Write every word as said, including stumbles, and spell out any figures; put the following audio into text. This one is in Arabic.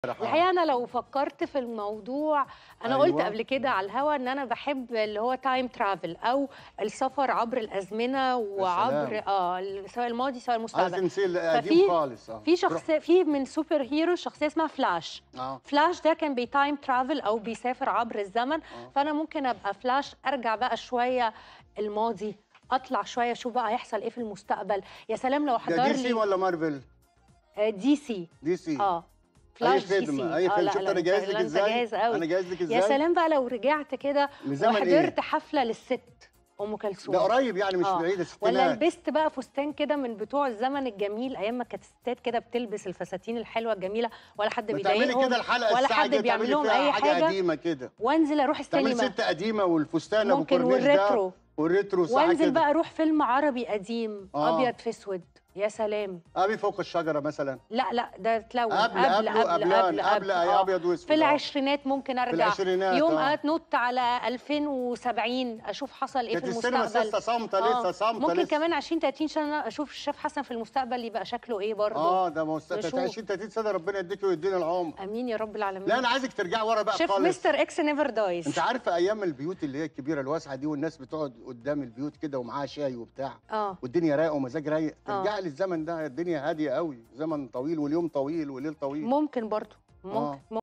الحقيقة أنا لو فكرت في الموضوع أنا أيوه. قُلت قبل كده على الهوا إن أنا باحب اللي هو time travel أو السفر عبر الأزمنة يا سلام! وعبر آه، ال سواء الماضي سواء عايزة المستقبل. تمثيل قديم ففي خالص آه. في تروح شخص في من super hero شخصية اسمها فلاش. آه. فلاش ده كان بيtime travel أو بيسافر عبر الزمن، آه. فأنا ممكن أبقى فلاش أرجع بقى شوية الماضي، أطلع شوية أشوف بقى هيحصل إيه في المستقبل، يا سلام لو ده حضر دي سي لي والّا مارفل؟ آآ دي سي. دي سي. آه. أي فلاش دي سي. خدمة، أي آه خدمة، لأ، شُفت لأ أنا أنت جاهز لِك لأ أنت إزاي؟ جاهز أوي. أنا جاهز لِك إزاي؟ يا سلام بقى لو رجعت كده لزمن وحضرت إيه؟ حفلة للست أم كلثوم. ده قريب يعني مش آه. بعيد والّا الستينات. لبست بقى فستان كده من بتوع الزمن الجميل أيام ما كانت الستات كده بتلبس الفساتين الحلوة الجميلة ولا حد ما تعملي بيضايقهم كده الحلقة ولا الساعة حد الجاية بيعمل تعملي لهم فيها أي حاجة حاجة قديمة كده. وأنزل أروح تعملي السينما. ست قديمة والفستان أبو ممكن كورنيش ده والريترو. والريترو صح وأنزل كده. بقى أروح فيلم عربي قديم آه. أبيض في أسود، يا سلام! أبي فوق الشجرة مثلًا. لأ، لأ، ده اتلوّن قبل قبل، قبله قبل، قبلان قبل، قبل قبل أي آه. أبيض وأسود في آه. العشرينات ممكن في أرجع، العشرينات يوم آه. أنُط على ألفين وسبعين أشوف حصل إيه في كانت السينما المستقبل. لسه صامتة آه. لسه صامتة ممكن لسه. كمان عشرين، تلاتين سنة أشوف الشيف حسن في المستقبل يبقى شكله إيه برضه. آه، ده ما هو ست نشوف. عشرين، تلاتين سنة ربنا يديكِ ويدينا العمر. آمين يا رب العالمين. لا أنا عايزِك ترجعي ورا بقى شيف خالص. مستر إكس never dies. أنتِ عارفة أيام البيوت اللي هي الكبيرة الواسعة دي والناس بتقعد قدام البيوت كده ومعاها شاي وبتاع آه. والدنيا رايقة ومزاج رايق، آه. ترجعي للزمن ده الدنيا هادية أوي، زمن طويل واليوم طويل والليل طويل. ممكن برضه، آه. ممكن.